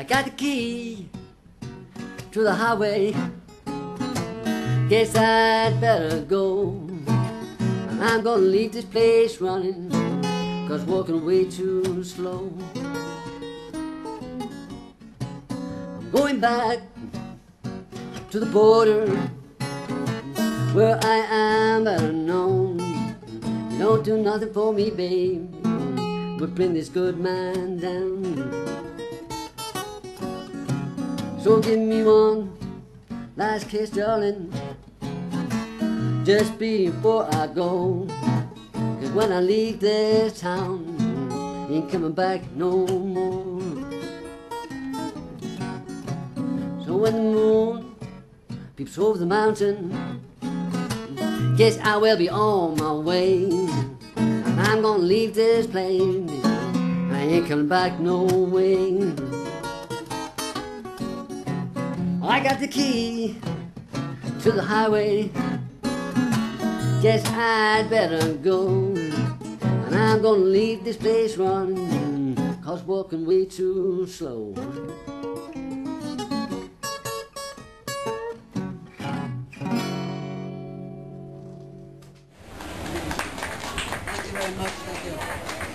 got the key to the highway. Guess I'd better go. I'm gonna leave this place running, 'cause walking way too slow. I'm going back to the border, where I am better known. You don't do nothing for me, babe, but bring this good man down. So give me one last kiss, darling, just before I go. 'Cause when I leave this town, ain't coming back no more. So when the moon peeps over the mountain, guess I will be on my way. And I'm gonna leave this place, I ain't coming back no way. I got the key to the highway, guess I'd better go. And I'm gonna leave this place running, 'cause walking way too slow. Thank you very much. Thank you.